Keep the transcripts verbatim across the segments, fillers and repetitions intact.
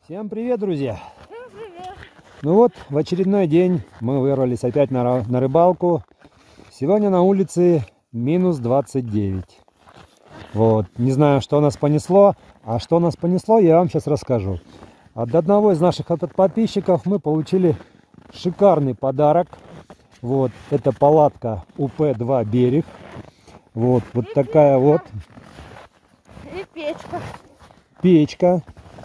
Всем привет, друзья! Ну вот, в очередной день мы вырвались опять на, на рыбалку. Сегодня на улице минус двадцать девять. Вот, не знаю, что нас понесло, а что нас понесло, я вам сейчас расскажу. От одного из наших подписчиков мы получили шикарный подарок. Вот, это палатка У П два «Берег». Вот, вот такая вот. И печка. Печка.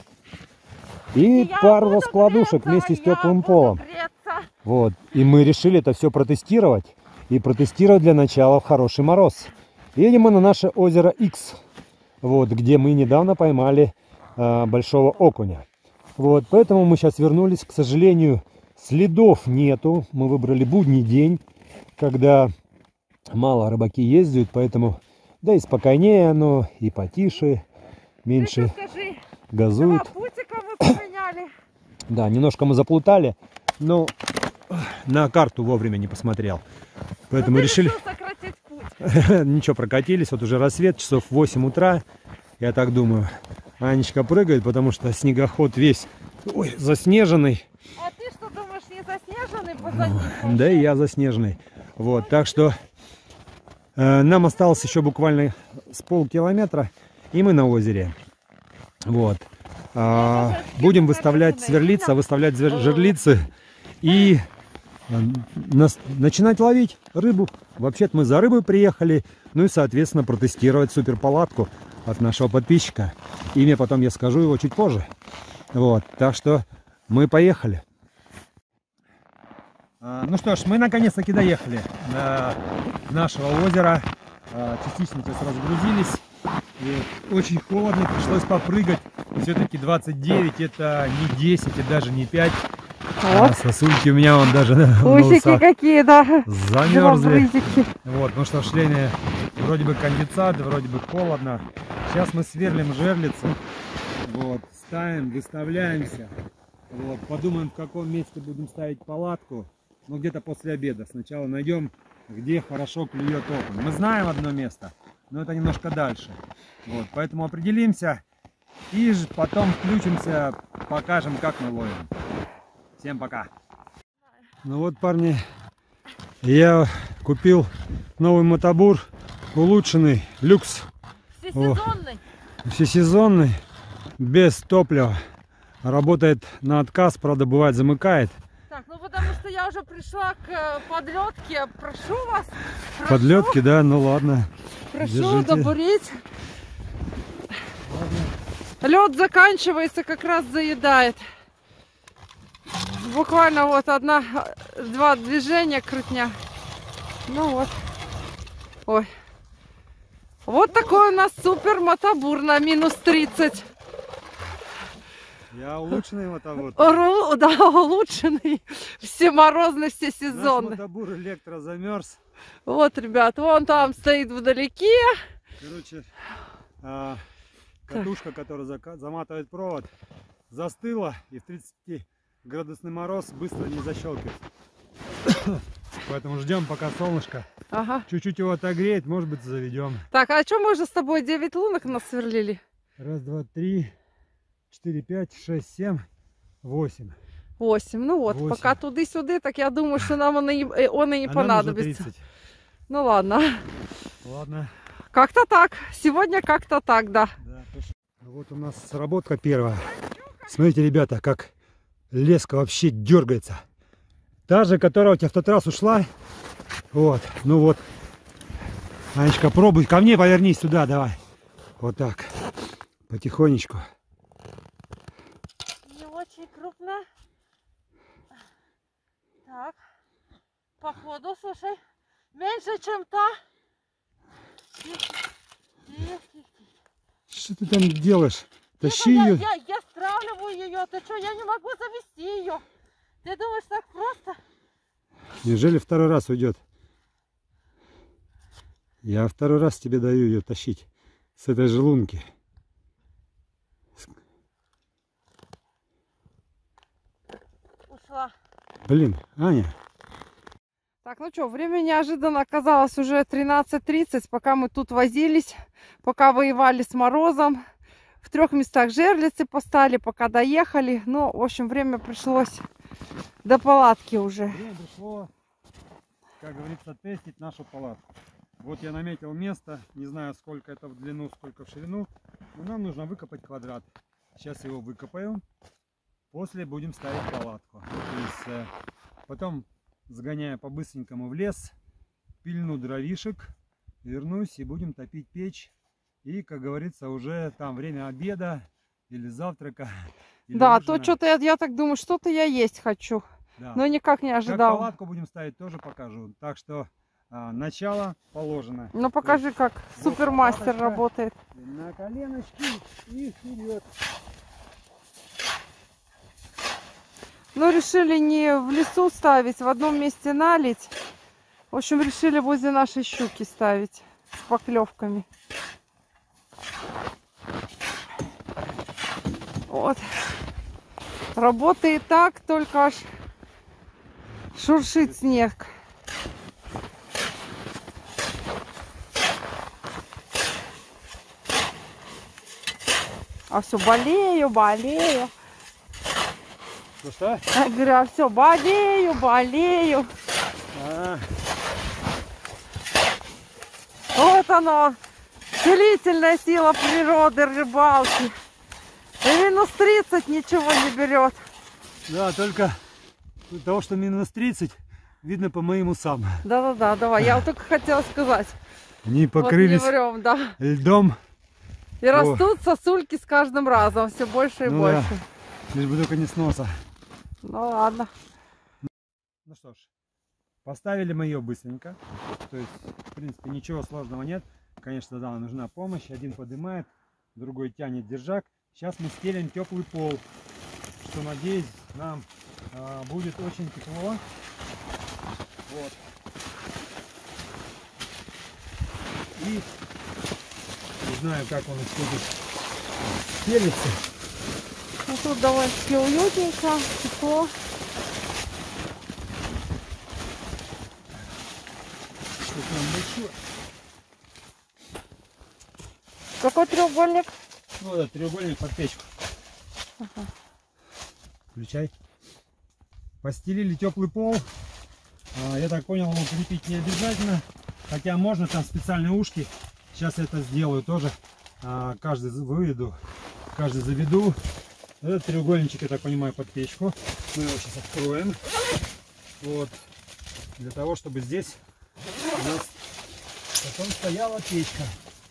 И я пару буду раскладушек греться, вместе с я теплым буду полом. греться. Вот. И мы решили это все протестировать. И протестировать для начала в хороший мороз. Едем мы на наше озеро Икс. Вот, где мы недавно поймали а, большого окуня. Вот, поэтому мы сейчас вернулись. К сожалению, следов нету. Мы выбрали будний день, когда мало рыбаки ездят, поэтому да и спокойнее оно, и потише, меньше Скажи, газует. два путика вы поменяли. Да, немножко мы заплутали, но на карту вовремя не посмотрел. Поэтому но решили... сократить путь. Ничего, прокатились. Вот уже рассвет, часов восемь утра. Я так думаю, Анечка прыгает, потому что снегоход весь ой, заснеженный. А ты что думаешь, не заснеженный позади? Да и я заснеженный. Вот, так что э, нам осталось еще буквально с полкилометра, и мы на озере. Вот. А, будем выставлять сверлицы, выставлять жерлицы и нас, начинать ловить рыбу. Вообще-то мы за рыбой приехали, ну и, соответственно, протестировать суперпалатку от нашего подписчика. Имя потом я скажу его чуть позже. Вот, так что мы поехали. А, ну что ж, мы наконец-таки доехали до нашего озера. А, частично сейчас разгрузились. И очень холодно, пришлось попрыгать. Все-таки двадцать девять, это не десять и даже не пять. Вот. А сосульки у меня вон даже Усики какие, да. Замерзли. Вот, потому что в шлеме вроде бы конденсат, вроде бы холодно. Сейчас мы сверлим жерлицы. Вот, ставим, выставляемся. Вот, подумаем, в каком месте будем ставить палатку. Ну, где-то после обеда. Сначала найдем, где хорошо клюет окунь. Мы знаем одно место, но это немножко дальше. Вот, поэтому определимся и потом включимся, покажем, как мы ловим. Всем пока. Ну вот, парни, я купил новый мотобур, улучшенный, люкс. Всесезонный. О, всесезонный, без топлива. Работает на отказ, правда, бывает замыкает. Так, ну потому что я уже пришла к подлетке. Прошу вас. Прошу, Подлетки, да, ну ладно. Прошу добурить. Лед заканчивается, как раз заедает. Буквально вот одна, два движения крутня. Ну вот. Ой. Вот такой у нас супер мотобур на минус тридцать. Я улучшенный мотобур. Ру, да, улучшенный. Всеморозный, всесезонный. Наш мотобур электро замерз. Вот, ребят, вон там стоит вдалеке. Короче, а, катушка, так. которая заматывает провод, застыла, и в тридцатиградусный мороз быстро не защелкивает. Поэтому ждем, пока солнышко ага. чуть-чуть его отогреет, может быть, заведем. Так, а что мы уже с тобой девять лунок насверлили? Раз, два, три, четыре, пять, шесть, семь, восемь. Восемь. Ну вот, восемь. Пока туды-сюды, так я думаю, что нам он и, он и не а понадобится. Ну ладно. Ладно. Как-то так. Сегодня как-то так, да. Да. Вот у нас сработка первая. Смотрите, ребята, как леска вообще дергается. Та же, которая у тебя в тот раз ушла. Вот. Ну вот. Анечка, пробуй. Ко мне повернись сюда, давай. Вот так. Потихонечку. Не очень крупно. Так. Походу, слушай. Меньше, чем та. Что ты там делаешь? Тащи я, ее. Я, я, я стравливаю ее. Ты что, я не могу завести ее. Ты думаешь, так просто? Неужели второй раз уйдет? Я второй раз тебе даю ее тащить с этой же лунки. Ушла. Блин, Аня. Так, ну что, время неожиданно оказалось уже тринадцать тридцать, пока мы тут возились, пока воевали с морозом. В трех местах жерлицы поставили, пока доехали. Ну, в общем, время пришлось до палатки уже. Время пришло, как говорится, тестить нашу палатку. Вот я наметил место, не знаю, сколько это в длину, сколько в ширину, но нам нужно выкопать квадрат. Сейчас его выкопаем, после будем ставить палатку. То есть, э, потом, сгоняя по-быстренькому в лес, пильну дровишек, вернусь и будем топить печь. И, как говорится, уже там время обеда или завтрака. Или да, ужина. то что-то я, я так думаю, что-то я есть хочу. Да. Но никак не Как ожидала. палатку будем ставить, тоже покажу. Так что а, начало положено. Ну покажи, как вот супермастер палаточка. работает. На коленочки и вперед. Ну, решили не в лесу ставить, в одном месте налить. В общем, решили возле нашей щуки ставить с поклевками. Вот. Работает так, только аж шуршит снег. А все, болею, болею. Ну что? Я говорю, а все, болею, болею. А, Вот оно, целительная сила природы, рыбалки. И минус тридцать ничего не берет. да, только от того, что минус тридцать, видно по моим усам. Да-да-да, давай, я вот только хотела сказать. Они Вот покрылись не врем, да. льдом. И растут сосульки с каждым разом, все больше и Ну больше. да. Лишь бы только не с носа. Ну ладно. Ну что ж, поставили мы ее быстренько. То есть, в принципе, ничего сложного нет. Конечно, да, нужна помощь. Один поднимает, другой тянет держак. Сейчас мы стелим теплый пол, что, надеюсь, нам а, будет очень тепло. Вот. И не знаю, как он все тут стелится. Ну тут довольно-таки уютненько, тепло. Тут нам большое. Какой треугольник? Ну да, треугольник под печку. Ага. Включай. Постелили теплый пол. А, я так понял, его крепить не обязательно. Хотя можно, там специальные ушки. Сейчас я это сделаю тоже. А, каждый выведу, каждый заведу. Этот треугольничек, я так понимаю, под печку. Мы его сейчас откроем. Вот. Для того, чтобы здесь у нас потом стояла печка.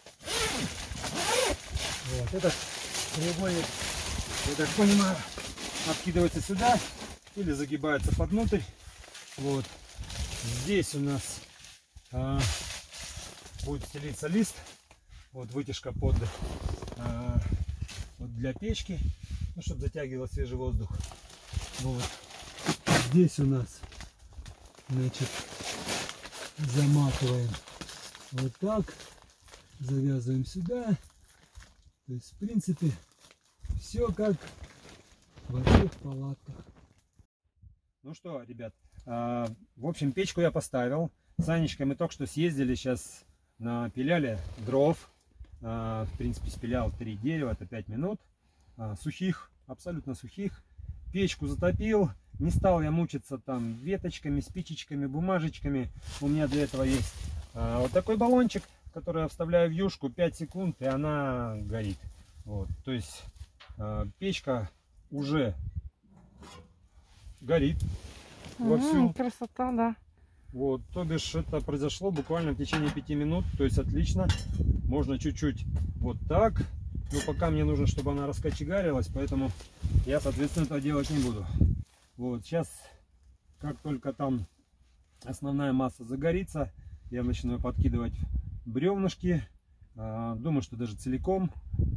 Вот. Этот треугольник, я так понимаю, откидывается сюда или загибается под внутрь. Вот. Здесь у нас а, будет стелиться лист. Вот вытяжка под а, вот для печки, ну, чтобы затягивало свежий воздух. Вот. Здесь у нас, значит, заматываем вот так, завязываем сюда. То есть, в принципе, все как во всех палатках. Ну что, ребят, а, в общем, печку я поставил. С Анечкой мы только что съездили, сейчас напиляли дров. А, в принципе, спилял три дерева, это пять минут. А, сухих, абсолютно сухих. Печку затопил. Не стал я мучиться там веточками, спичечками, бумажечками. У меня для этого есть а, вот такой баллончик, который я вставляю в юшку, пять секунд, и она горит. Вот, то есть э, печка уже горит вовсю. М, красота, да. Вот, то бишь это произошло буквально в течение пяти минут, то есть отлично. Можно чуть-чуть вот так, но пока мне нужно, чтобы она раскочегарилась, поэтому я, соответственно, этого делать не буду. Вот, сейчас, как только там основная масса загорится, я начинаю подкидывать бревнышки. Думаю, что даже целиком.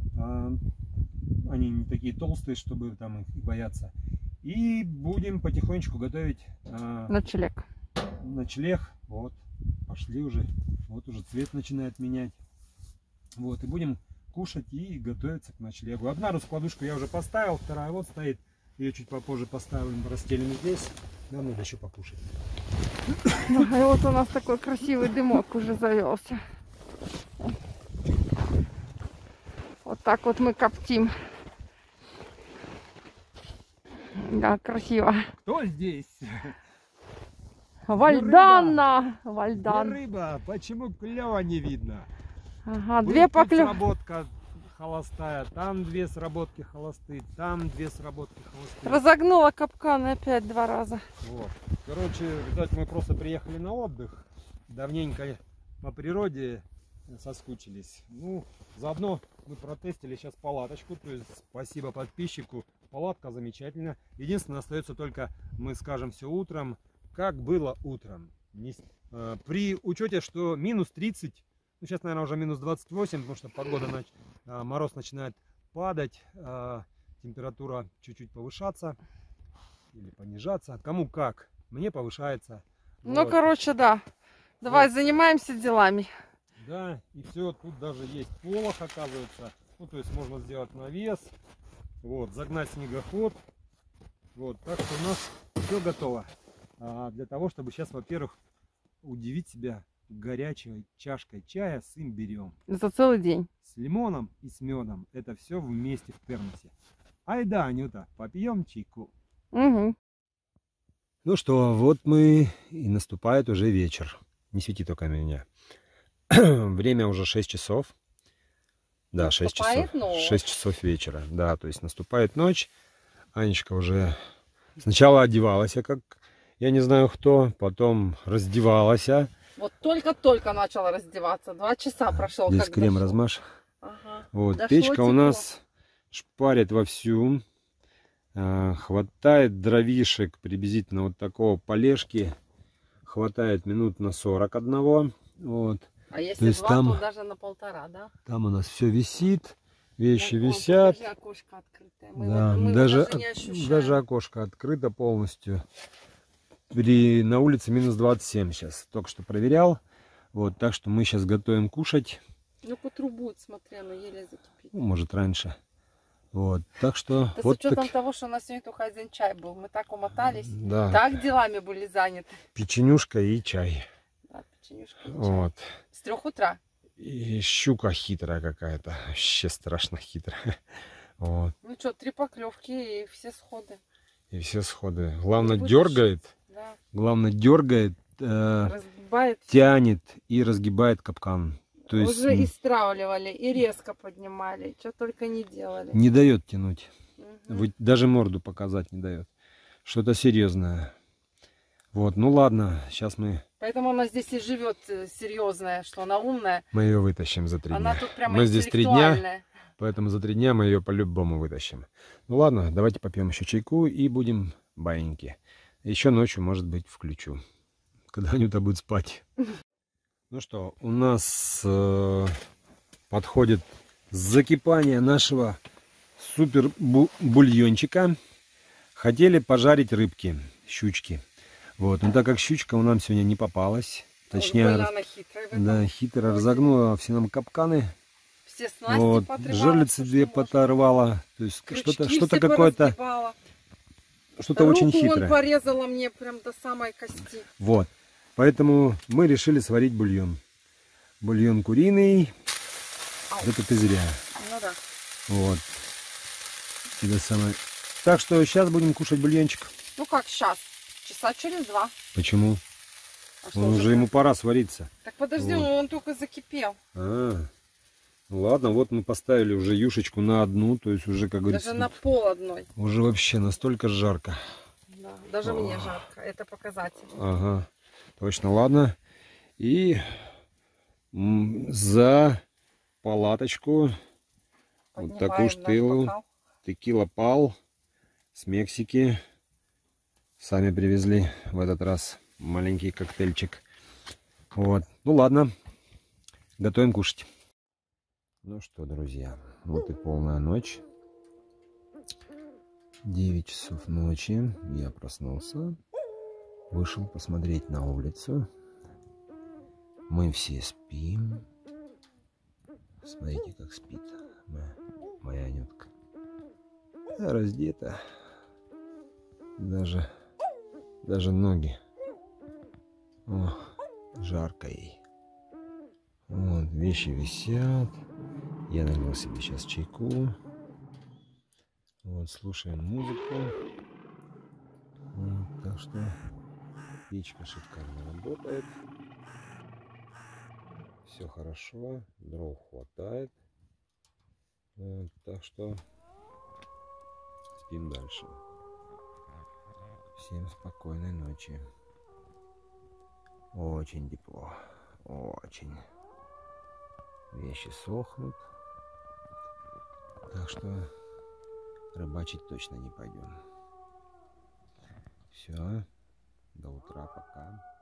Они не такие толстые, чтобы там их бояться. И будем потихонечку готовить Ночлег. ночлег. Вот, пошли уже. Вот уже цвет начинает менять. Вот, и будем кушать и готовиться к ночлегу. Одна раскладушку я уже поставил, вторая вот стоит. Ее чуть попозже поставим, расстелим здесь. Нам надо еще покушать. Ну, и вот у нас такой красивый дымок уже завелся. Вот Вот так вот мы коптим. Да, красиво. Кто здесь? Вальданна! Где Вальдан. рыба? Почему клёва не видно? Ага, Был две тут поклев. сработка холостая, там две сработки холостые, там две сработки холостые. Разогнула капкан опять два раза. Вот. Короче, видать, мы просто приехали на отдых. Давненько по природе соскучились. Ну, заодно мы протестили сейчас палаточку. То есть спасибо подписчику. Палатка замечательная. Единственное, остается только, мы скажем все утром, как было утром. Не, э, при учете, что минус тридцать, ну сейчас, наверное, уже минус двадцать восемь, потому что погода, нач, э, мороз начинает падать, э, температура чуть-чуть повышаться или понижаться. Кому как. Мне повышается. Ну, Вот. короче, да. Давай, Вот. занимаемся делами. Да, и все, тут даже есть полох, оказывается. Ну, то есть можно сделать навес. Вот, загнать снегоход. Вот, так что у нас все готово. А, для того, чтобы сейчас, во-первых, удивить себя горячей чашкой чая с имбирем. За целый день. С лимоном и с медом. Это все вместе в термосе. Айда, Анюта, попьем чайку. Угу. Ну что, вот мы и наступает уже вечер. Не свети только на меня. Время уже шесть часов. Да, шесть часов. шесть часов вечера. Да, то есть наступает ночь. Анечка уже сначала одевалась, как я не знаю кто, потом раздевалась. Вот только-только начала раздеваться. Два часа прошло. Здесь крем размажь. Ага. Вот, Дошло печка тепло. у нас шпарит вовсю. А, хватает дровишек приблизительно вот такого полежки. Хватает минут на сорок одного. Вот. А если то есть два, там, то даже на полтора, да? там у нас все висит, вещи Вон, висят. покажи, окошко открытое. Мы Да, вот- мы даже, даже не ощущаем. даже окошко открыто полностью. При, на улице минус двадцать семь сейчас. Только что проверял. Вот, так что мы сейчас готовим кушать. Ну, к утру будет, смотри, оно еле закипит. Ну, может, раньше. Вот, так что... Да вот с учетом так, того, что у нас сегодня только один чай был. Мы так умотались. да, Так делами были заняты. печенюшка и чай. Да, печенюшка и чай. Вот. С трех утра. И щука хитрая какая-то. Вообще страшно хитрая. Вот. Ну что, три поклевки и все сходы. И все сходы. Главное, Будешь? дергает. Да. Главное, дергает, э, Разгибает. тянет и разгибает капкан. То есть Уже и стравливали, и резко поднимали. Что только не делали. не дает тянуть. Мгм. Вы- даже морду показать не дает. Что-то серьезное. Вот, ну ладно, сейчас мы, Поэтому она здесь и живет э, серьезная, что она умная. мы ее вытащим за три Она дня. тут прямо Мы здесь три дня, интеллектуальная. поэтому за три дня мы ее по-любому вытащим. Ну ладно, давайте попьем еще чайку и будем баиньки. Еще ночью, может быть, включу, когда Анюта будет спать. Ну что, у нас э, подходит закипание нашего супер бу- бульончика. Хотели пожарить рыбки, щучки. Вот, но так как щучка у нас сегодня не попалась, точнее, Больно раз- она хитрая в этом. да, хитро разогнула все нам капканы. Все снасти Вот, поотрывала, жерлицы всё, две что можно. подорвала. То есть Крючки что-то все что-то какое-то, поразгибала. что-то очень Руку хитрое. он порезала мне прям до самой кости. Вот. Поэтому мы решили сварить бульон. Бульон куриный. Ау. Это ты зря. Ну да. Вот. Это самое. Так что сейчас будем кушать бульончик. Ну как сейчас? Часа через два. Почему? А что Он уже ему пора свариться. Так подожди, Вот. он только закипел. А, ну ладно, вот мы поставили уже юшечку на одну, то есть уже, как говорится, Даже на пол одной. уже вообще настолько жарко. Да, даже О. мне жарко. Это показатель. Ага, точно, ладно. И м, за палаточку вот такую Поднимаем наш штылу бокал. текила пал с Мексики. Сами привезли в этот раз маленький коктейльчик. Вот, ну ладно, готовим кушать. Ну что, друзья, вот и полная ночь. девять часов ночи. Я проснулся. Вышел посмотреть на улицу. Мы все спим. Смотрите, как спит моя, моя Анютка. Раздета. Даже, даже ноги. О, жарко ей. Вот, вещи висят. Я налил себе сейчас чайку. Вот, слушаем музыку. Вот, так что печка шикарно работает. Все хорошо, дров хватает. Вот, так что спим дальше. Всем спокойной ночи. Очень тепло. Очень. Вещи сохнут. Так что рыбачить точно не пойдем. Все. До утра. Пока.